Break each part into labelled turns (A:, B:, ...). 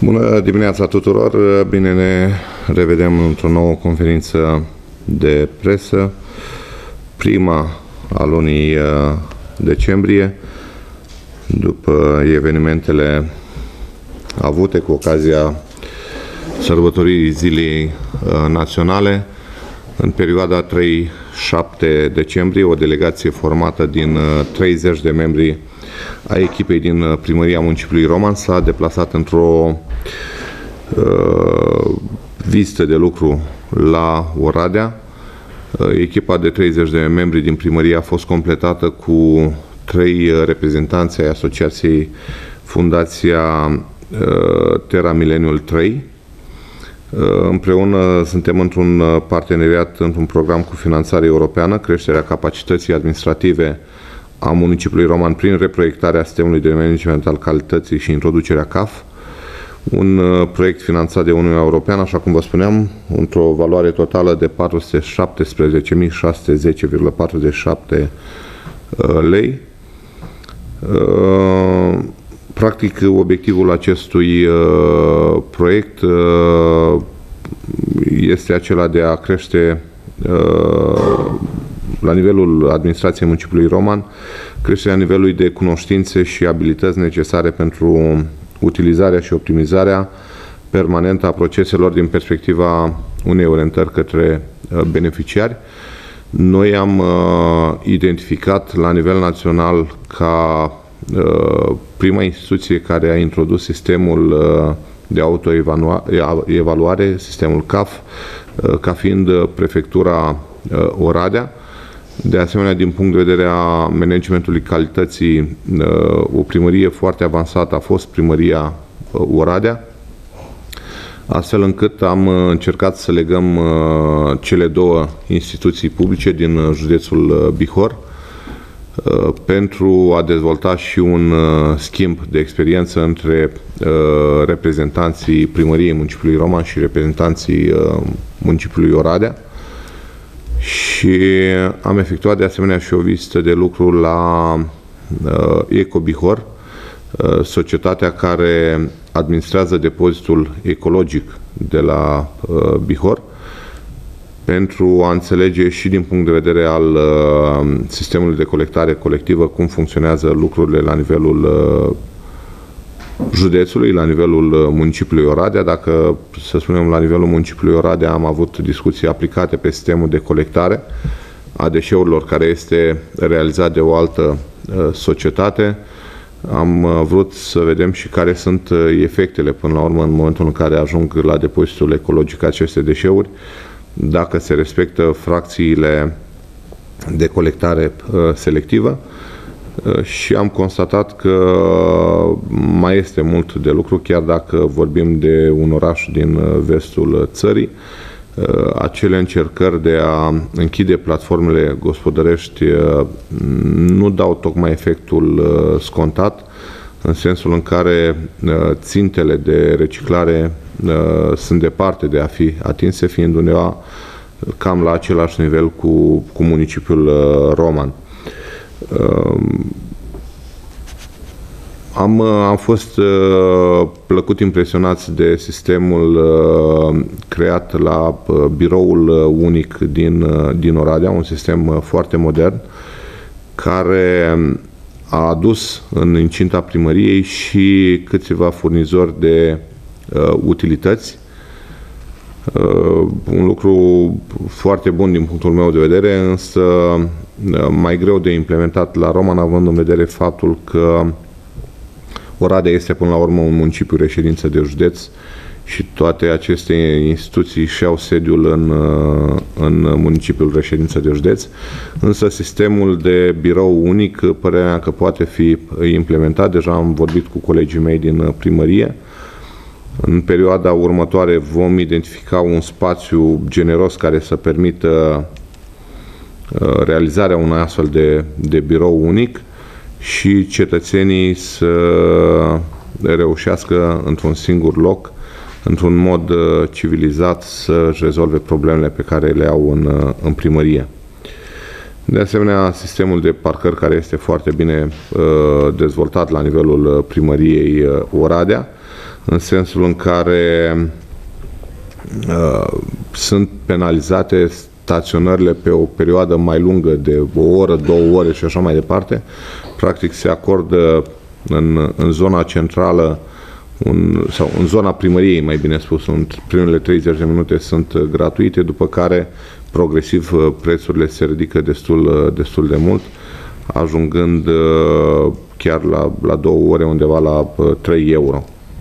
A: Bună dimineața tuturor! Bine ne revedem într-o nouă conferință de presă, prima a lunii decembrie, după evenimentele avute cu ocazia sărbătoririi Zilei Naționale. În perioada 3-7 decembrie, o delegație formată din 30 de membri a echipei din Primăria Municipiului Roman s-a deplasat într-o vizită de lucru la Oradea. Echipa de 30 de membri din primărie a fost completată cu 3 reprezentanți ai Asociației Fundația Terra Millenniul 3. Împreună suntem într-un parteneriat, într-un program cu finanțare europeană, creșterea capacității administrative a municipiului Roman prin reproiectarea sistemului de management al calității și introducerea CAF, un proiect finanțat de Uniunea Europeană, așa cum vă spuneam, într-o valoare totală de 417.610,47 lei. Practic, obiectivul acestui proiect este acela de a crește la nivelul administrației municipiului Roman, creșterea nivelului de cunoștințe și abilități necesare pentru utilizarea și optimizarea permanentă a proceselor din perspectiva unei orientări către beneficiari. Noi am identificat la nivel național ca prima instituție care a introdus sistemul de autoevaluare, sistemul CAF, ca fiind prefectura Oradea. De asemenea, din punct de vedere a managementului calității, o primărie foarte avansată a fost primăria Oradea, astfel încât am încercat să legăm cele două instituții publice din județul Bihor pentru a dezvolta și un schimb de experiență între reprezentanții primăriei municipiului Roman și reprezentanții municipiului Oradea. Și am efectuat de asemenea și o vizită de lucru la Eco Bihor, societatea care administrează depozitul ecologic de la Bihor, pentru a înțelege și din punct de vedere al sistemului de colectare colectivă cum funcționează lucrurile la nivelul județului, la nivelul municipiului Oradea. Dacă, să spunem, la nivelul municipiului Oradea am avut discuții aplicate pe sistemul de colectare a deșeurilor care este realizat de o altă societate, am vrut să vedem și care sunt efectele până la urmă în momentul în care ajung la depozitul ecologic aceste deșeuri, dacă se respectă fracțiile de colectare selectivă. Și am constatat că mai este mult de lucru, chiar dacă vorbim de un oraș din vestul țării. Acele încercări de a închide platformele gospodărești nu dau tocmai efectul scontat, în sensul în care țintele de reciclare sunt departe de a fi atinse, fiind undeva cam la același nivel cu municipiul Roman. Am fost plăcut impresionați de sistemul creat la biroul unic din Oradea, un sistem foarte modern, care a adus în incinta primăriei și câțiva furnizori de utilități. Un lucru foarte bun din punctul meu de vedere, însă mai greu de implementat la Roman, având în vedere faptul că Oradea este până la urmă un municipiu reședință de județ și toate aceste instituții și-au sediul în municipiul reședință de județ, însă sistemul de birou unic, părerea mea că poate fi implementat. Deja am vorbit cu colegii mei din primărie. În perioada următoare vom identifica un spațiu generos care să permită realizarea unui astfel de birou unic și cetățenii să reușească într-un singur loc, într-un mod civilizat, să-și rezolve problemele pe care le au în primărie. De asemenea, sistemul de parcări, care este foarte bine dezvoltat la nivelul primăriei Oradea, în sensul în care sunt penalizate staționările pe o perioadă mai lungă de o oră, 2 ore și așa mai departe. Practic se acordă în zona centrală sau în zona primăriei, mai bine spus, în primele 30 de minute sunt gratuite, după care progresiv prețurile se ridică destul de mult, ajungând chiar la 2 ore, undeva la 3 euro.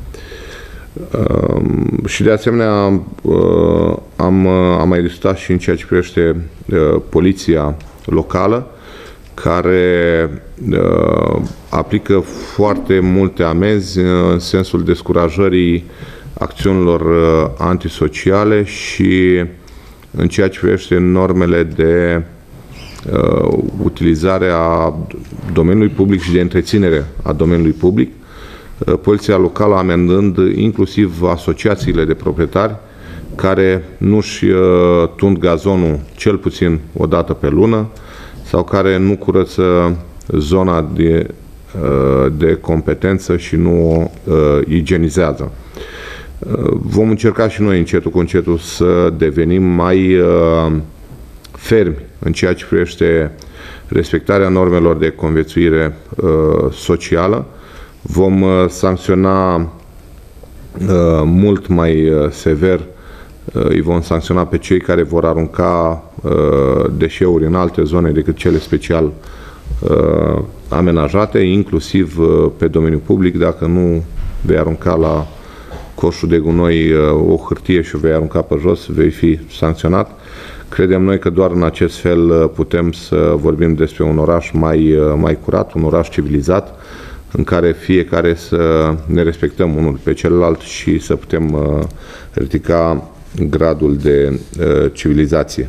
A: Și de asemenea am mai discutat și în ceea ce privește poliția locală, care aplică foarte multe amenzi în sensul descurajării acțiunilor antisociale și în ceea ce privește normele de utilizare a domeniului public și de întreținere a domeniului public. Poliția locală amendând inclusiv asociațiile de proprietari care nu-și tund gazonul cel puțin o dată pe lună sau care nu curăță zona de competență și nu o igienizează. Vom încerca și noi încetul cu încetul să devenim mai fermi în ceea ce privește respectarea normelor de conviețuire socială. Vom sancționa mult mai sever, îi vom sancționa pe cei care vor arunca deșeuri în alte zone decât cele special amenajate, inclusiv pe domeniul public. Dacă nu vei arunca la coșul de gunoi o hârtie și o vei arunca pe jos, vei fi sancționat. Credem noi că doar în acest fel putem să vorbim despre un oraș mai curat, un oraș civilizat, în care fiecare să ne respectăm unul pe celălalt și să putem ridica gradul de civilizație.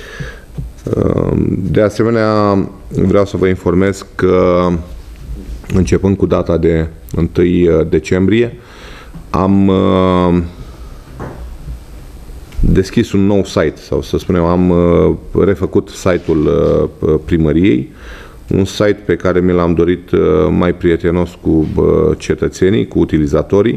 A: De asemenea, vreau să vă informez că începând cu data de 1 decembrie am deschis un nou site, sau să spunem, am refăcut site-ul primăriei, un site pe care mi l-am dorit mai prietenos cu cetățenii, cu utilizatorii.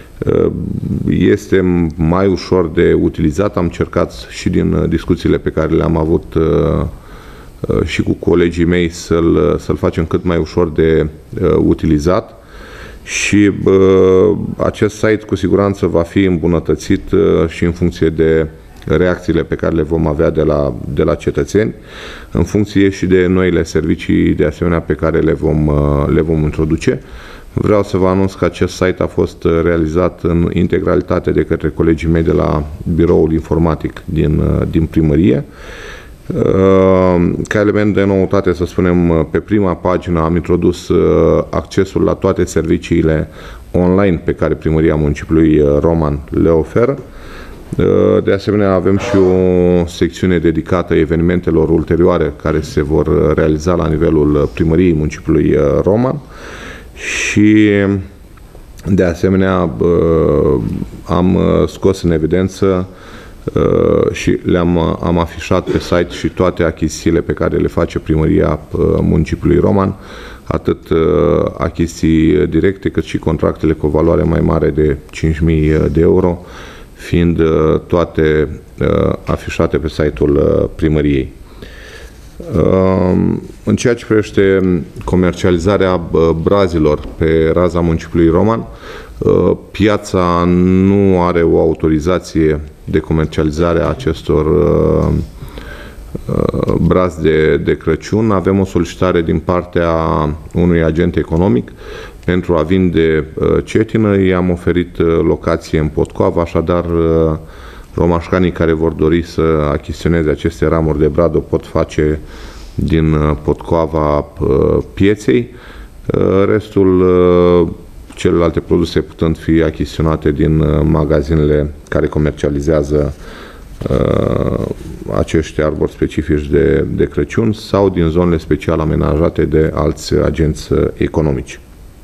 A: Este mai ușor de utilizat, am încercat și din discuțiile pe care le-am avut și cu colegii mei să-l facem cât mai ușor de utilizat și acest site cu siguranță va fi îmbunătățit și în funcție de reacțiile pe care le vom avea de la cetățeni, în funcție și de noile servicii de asemenea pe care le vom introduce. Vreau să vă anunț că acest site a fost realizat în integralitate de către colegii mei de la biroul informatic din primărie. Ca element de noutate, să spunem, pe prima pagină am introdus accesul la toate serviciile online pe care primăria municipiului Roman le oferă. De asemenea, avem și o secțiune dedicată evenimentelor ulterioare care se vor realiza la nivelul primăriei municipiului Roman și de asemenea am scos în evidență și am afișat pe site și toate achizițiile pe care le face primăria municipiului Roman, atât achiziții directe cât și contractele cu o valoare mai mare de 5.000 de euro, fiind toate afișate pe site-ul primăriei. În ceea ce privește comercializarea brazilor pe raza municipiului Roman, piața nu are o autorizație de comercializare a acestor brazi de Crăciun. Avem o solicitare din partea unui agent economic pentru a vinde cetină. I-am oferit locație în Potcoava, așadar romașcanii care vor dori să achiziționeze aceste ramuri de brad o pot face din Potcoava pieței. Restul, celelalte produse putând fi achiziționate din magazinele care comercializează acești arbori specifici de Crăciun sau din zonele special amenajate de alți agenți economici.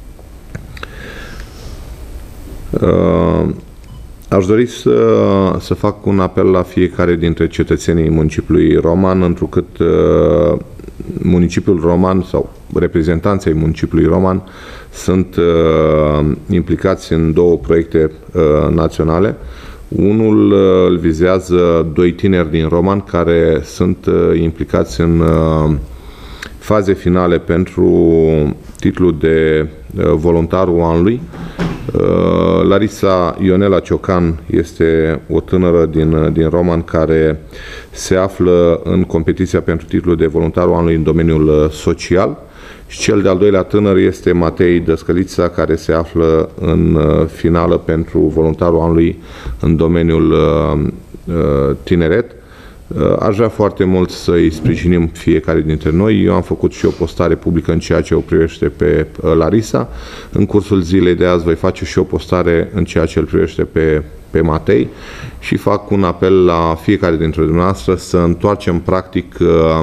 A: Aș dori să fac un apel la fiecare dintre cetățenii municipiului Roman, întrucât municipiul Roman sau reprezentanții municipiului Roman sunt implicați în două proiecte naționale. Unul îl vizează doi tineri din Roman care sunt implicați în faze finale pentru titlul de voluntarul anului. Larisa Ionela Ciocan este o tânără din Roman care se află în competiția pentru titlul de voluntarul anului în domeniul social. Și cel de-al doilea tânăr este Matei Dăscălița, care se află în finală pentru voluntarul anului în domeniul tineret. Aș vrea foarte mult să-i sprijinim fiecare dintre noi. Eu am făcut și o postare publică în ceea ce o privește pe Larisa. În cursul zilei de azi voi face și o postare în ceea ce îl privește pe Matei și fac un apel la fiecare dintre dumneavoastră să întoarcem practic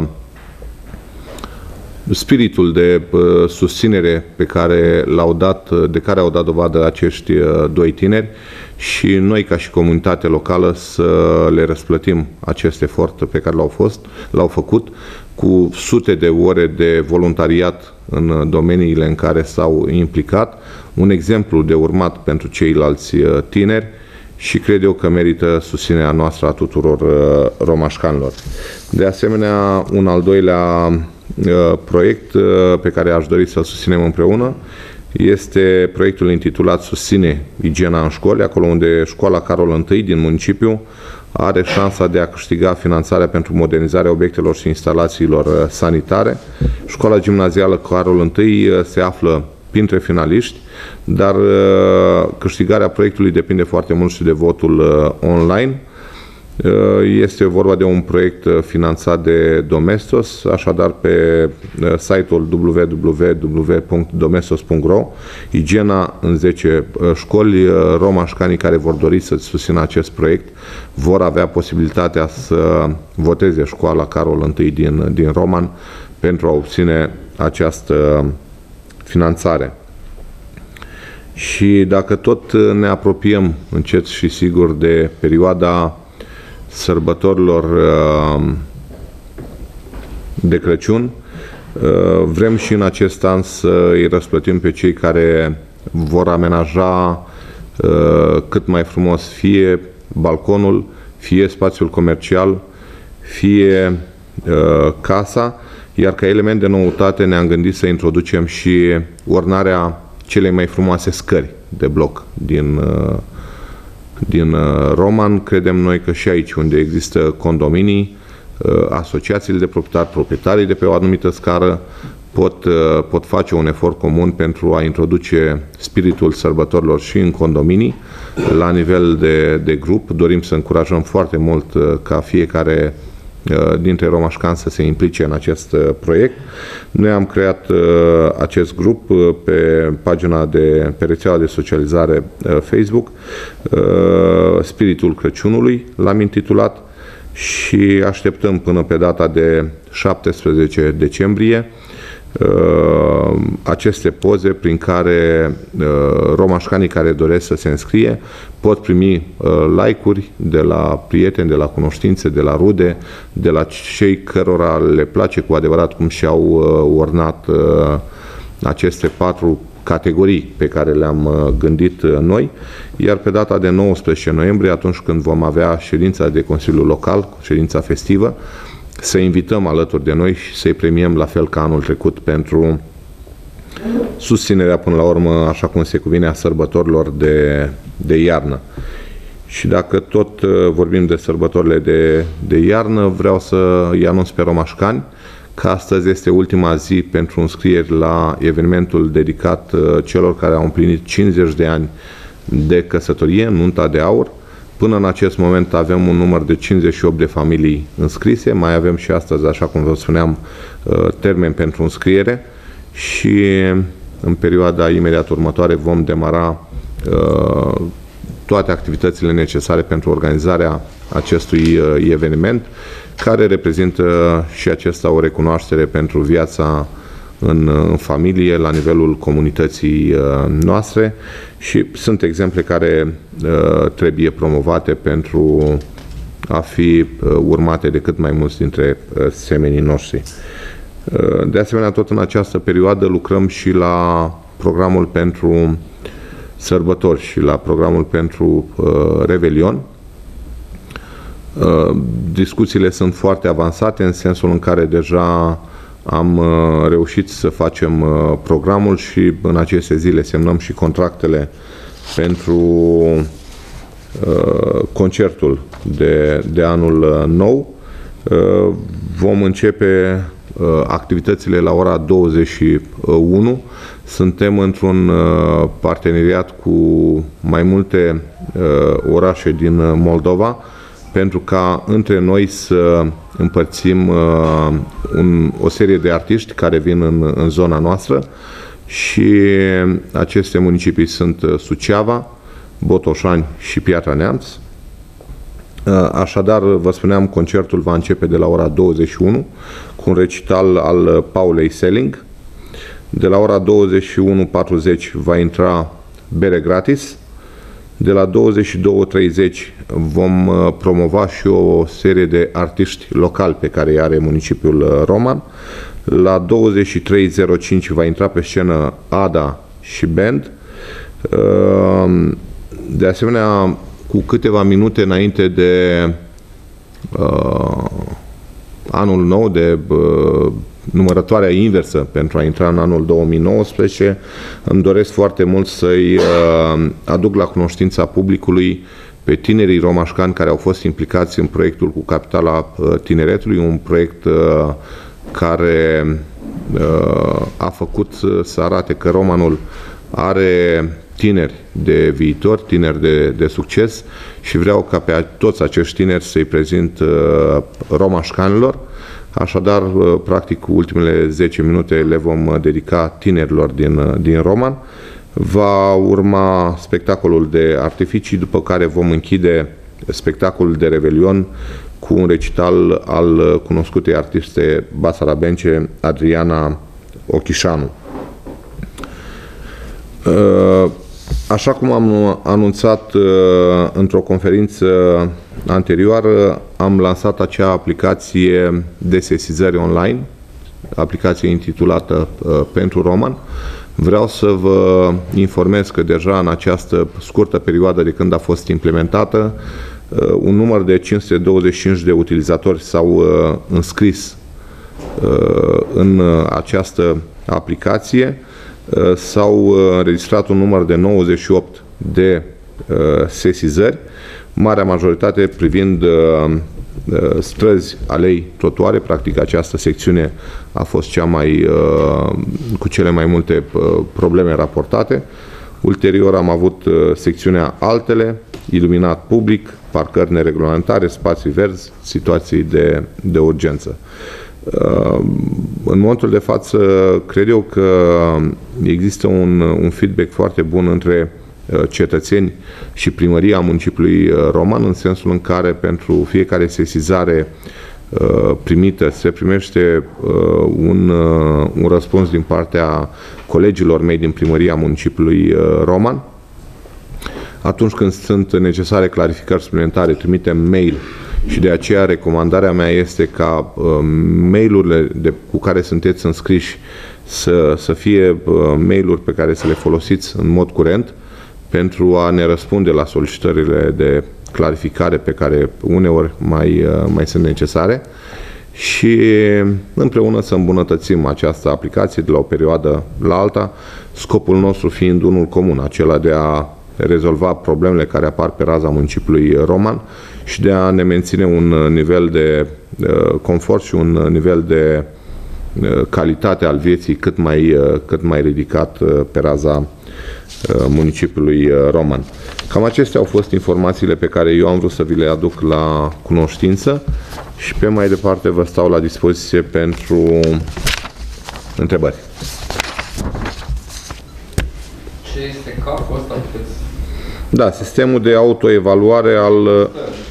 A: spiritul de susținere de care au dat dovadă acești doi tineri și noi ca și comunitate locală să le răsplătim acest efort pe care l-au făcut cu sute de ore de voluntariat în domeniile în care s-au implicat, un exemplu de urmat pentru ceilalți tineri și cred eu că merită susținerea noastră a tuturor romașcanilor. De asemenea, un al doilea proiect pe care aș dori să-l susținem împreună este proiectul intitulat Susține igiena în școli, acolo unde școala Carol I din municipiu are șansa de a câștiga finanțarea pentru modernizarea obiectelor și instalațiilor sanitare. Școala gimnazială Carol I se află printre finaliști, dar câștigarea proiectului depinde foarte mult și de votul online. Este vorba de un proiect finanțat de Domestos, așadar pe site-ul www.domestos.ro, igiena în 10 școli, romașcanii care vor dori să susțină acest proiect vor avea posibilitatea să voteze școala Carol I din Roman pentru a obține această finanțare. Și dacă tot ne apropiem încet și sigur de perioada sărbătorilor de Crăciun, vrem și în acest an să îi răsplătim pe cei care vor amenaja cât mai frumos fie balconul, fie spațiul comercial, fie casa, iar ca element de noutate ne-am gândit să introducem și ornarea celei mai frumoase scări de bloc din Roman. Credem noi că și aici unde există condominii, asociațiile de proprietari, proprietarii de pe o anumită scară pot face un efort comun pentru a introduce spiritul sărbătorilor și în condominii. La nivel de grup dorim să încurajăm foarte mult ca fiecare dintre romașcani să se implice în acest proiect. Noi am creat acest grup pe pe rețeaua de socializare Facebook, Spiritul Crăciunului l-am intitulat și așteptăm până pe data de 17 decembrie aceste poze prin care romașcanii care doresc să se înscrie pot primi like-uri de la prieteni, de la cunoștințe, de la rude, de la cei cărora le place cu adevărat cum și-au ornat aceste 4 categorii pe care le-am gândit noi, iar pe data de 19 noiembrie, atunci când vom avea ședința de Consiliul Local, ședința festivă, să invităm alături de noi și să-i premiem la fel ca anul trecut pentru susținerea până la urmă, așa cum se cuvine, a sărbătorilor de iarnă. Și dacă tot vorbim de sărbătorile de iarnă, vreau să-i anunț pe romașcani că astăzi este ultima zi pentru înscrieri la evenimentul dedicat celor care au împlinit 50 de ani de căsătorie, nunta de aur. Până în acest moment avem un număr de 58 de familii înscrise, mai avem și astăzi, așa cum vă spuneam, termen pentru înscriere și în perioada imediat următoare vom demara toate activitățile necesare pentru organizarea acestui eveniment, care reprezintă și acesta o recunoaștere pentru viața în familie, la nivelul comunității noastre și sunt exemple care trebuie promovate pentru a fi urmate de cât mai mulți dintre semenii noștri. De asemenea, tot în această perioadă lucrăm și la programul pentru sărbători și la programul pentru Revelion. Discuțiile sunt foarte avansate în sensul în care deja am reușit să facem programul și în aceste zile semnăm și contractele pentru concertul de anul nou. Vom începe activitățile la ora 21. Suntem într-un parteneriat cu mai multe orașe din Moldova pentru ca între noi să împărțim o serie de artiști care vin în zona noastră și aceste municipii sunt Suceava, Botoșani și Piatra Neamț. Așadar, vă spuneam, concertul va începe de la ora 21 cu un recital al Paulei Selling. De la ora 21:40 va intra bere gratis. De la 22:30 vom promova și o serie de artiști locali pe care îi are municipiul Roman. La 23:05 va intra pe scenă Ada și band. De asemenea, cu câteva minute înainte de anul nou, de numărătoarea inversă pentru a intra în anul 2019, îmi doresc foarte mult să-i aduc la cunoștința publicului pe tinerii romașcani care au fost implicați în proiectul cu Capitala Tineretului, un proiect care a făcut să arate că Romanul are tineri de viitor, tineri de succes și vreau ca pe toți acești tineri să-i prezint romașcanilor. Așadar, practic, ultimele 10 minute le vom dedica tinerilor din Roman. Va urma spectacolul de artificii, după care vom închide spectacolul de Revelion cu un recital al cunoscutei artiste basarabence Adriana Ochișanu. Așa cum am anunțat într-o conferință anterioară, am lansat acea aplicație de sesizări online, aplicație intitulată Pentru Roman. Vreau să vă informez că deja în această scurtă perioadă de când a fost implementată, un număr de 525 de utilizatori s-au înscris în această aplicație. S-au înregistrat un număr de 98 de sesizări, marea majoritate privind străzi, alei, trotuare. Practic această secțiune a fost cea mai cu cele mai multe probleme raportate. Ulterior am avut secțiunea altele, iluminat public, parcări nereglementare, spații verzi, situații de urgență. În momentul de față, cred eu că există un feedback foarte bun între cetățeni și primăria municipiului Roman, în sensul în care pentru fiecare sesizare primită se primește un răspuns din partea colegilor mei din primăria municipiului Roman. Atunci când sunt necesare clarificări suplimentare, trimitem mail și de aceea recomandarea mea este ca mail-urile cu care sunteți înscriși să fie mail-uri pe care să le folosiți în mod curent pentru a ne răspunde la solicitările de clarificare pe care uneori mai sunt necesare și împreună să îmbunătățim această aplicație de la o perioadă la alta, scopul nostru fiind unul comun, acela de a rezolva problemele care apar pe raza municipiului Roman și de a ne menține un nivel de confort și un nivel de calitate al vieții cât mai ridicat pe raza municipiului Roman. Cam acestea au fost informațiile pe care eu am vrut să vi le aduc la cunoștință și pe mai departe vă stau la dispoziție pentru întrebări.
B: Ce este CAF-ul ăsta?
A: Da, sistemul de autoevaluare al...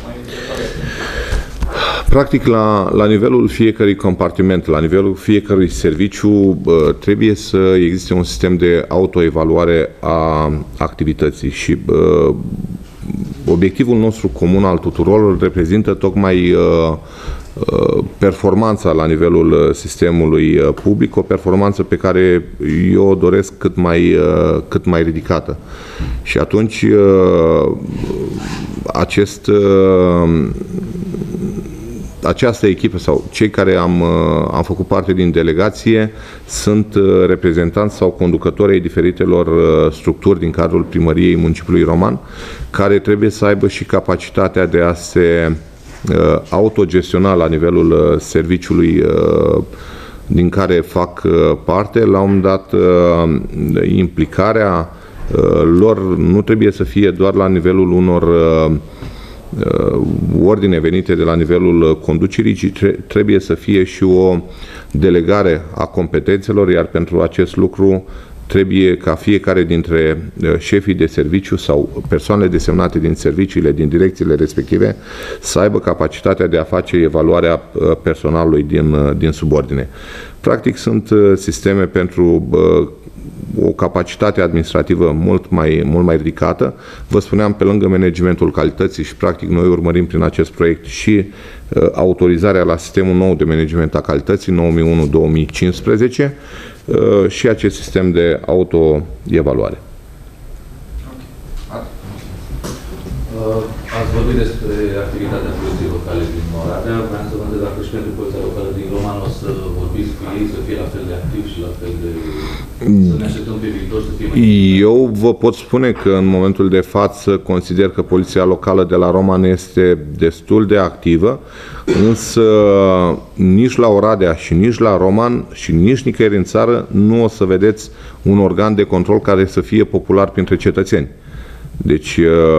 A: Practic, la nivelul fiecărui compartiment, la nivelul fiecărui serviciu, trebuie să existe un sistem de autoevaluare a activității și obiectivul nostru comun al tuturor reprezintă tocmai performanța la nivelul sistemului public, o performanță pe care eu o doresc cât mai ridicată. Și atunci această echipă sau cei care am făcut parte din delegație sunt reprezentanți sau conducători ai diferitelor structuri din cadrul primăriei municipiului Roman, care trebuie să aibă și capacitatea de a se autogestiona la nivelul serviciului din care fac parte. La un moment dat, implicarea lor nu trebuie să fie doar la nivelul unor ordine venite de la nivelul conducerii, ci trebuie să fie și o delegare a competențelor, iar pentru acest lucru trebuie ca fiecare dintre șefii de serviciu sau persoanele desemnate din serviciile, din direcțiile respective, să aibă capacitatea de a face evaluarea personalului din subordine. Practic sunt sisteme pentru o capacitate administrativă mult mai ridicată. Vă spuneam, pe lângă managementul calității și practic noi urmărim prin acest proiect și autorizarea la sistemul nou de management a calității 9001-2015 și acest sistem de auto-evaluare.
C: Ați vorbit despre activitatea poliției locale din Oradea. Vreau să vă întreb dacă și pentru poliția locală din Roman o să vorbiți cu ei, să fie la fel de activ și la fel de... să ne așteptăm pe viitor să fie mai...
A: Eu vă pot spune că în momentul de față consider că poliția locală de la Roman este destul de activă, însă nici la Oradea și nici la Roman și nici nicăieri în țară nu o să vedeți un organ de control care să fie popular printre cetățeni. Deci,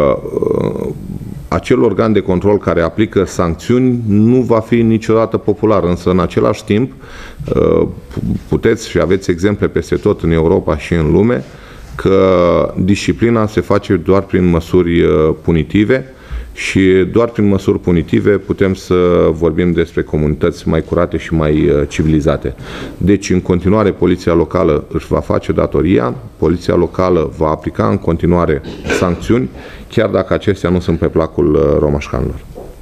A: acel organ de control care aplică sancțiuni nu va fi niciodată popular, însă în același timp puteți și aveți exemple peste tot în Europa și în lume că disciplina se face doar prin măsuri punitive și doar prin măsuri punitive putem să vorbim despre comunități mai curate și mai civilizate. Deci, în continuare, poliția locală își va face datoria, poliția locală va aplica în continuare sancțiuni, chiar dacă acestea nu sunt pe placul romașcanilor.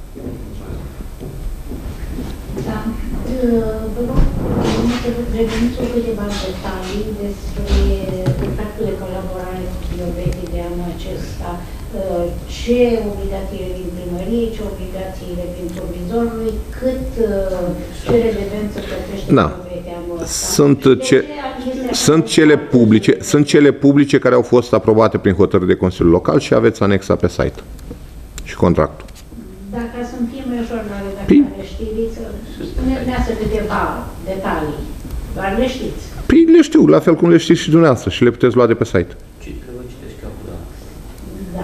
D: Da. Vă rog să reveniți cu câteva detalii despre contractul de colaborare cu Biobeti de anul acesta. Ce obligații revin primăriei, ce obligații revin provizorului, ce relevanță plătește Biobeti anul ăsta.
A: Sunt cele publice care au fost aprobate prin hotărâri de Consiliul Local și aveți anexa pe site și contractul.
D: Dacă să-mi fie mai ușor la redactare, știți, spuneți-ne câteva detalii, doar le știți.
A: Păi le știu, la fel cum le știți și dumneavoastră și le puteți lua de pe site.
D: Da.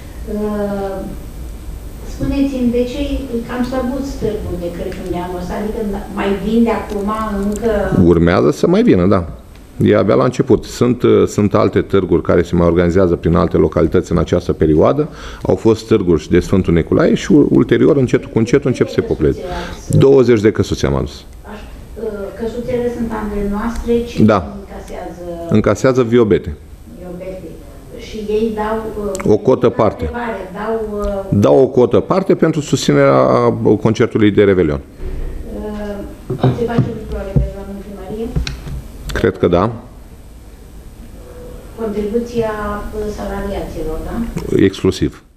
D: Spuneți-mi, de ce cam slăbut stârgul de Crăciun de anul ăsta? Adică mai vin de acum încă...
A: Urmează să mai vină, da. E abia la început. Sunt alte târguri care se mai organizează prin alte localități în această perioadă. Au fost târguri și de Sfântul Nicolae și ulterior, încetul cu încetul, încep să se populeze. 20 de căsuțe am adus.
D: Căsuțele sunt ale noastre, cine încasează?
A: Încasează Biobeti.
D: Și ei dau
A: o cotă parte. Dau o cotă parte pentru susținerea concertului de Revelion.
D: Se face lucrul Revelion în primărie?
A: Cred că da.
D: Contribuția salariaților, da?
A: Exclusiv.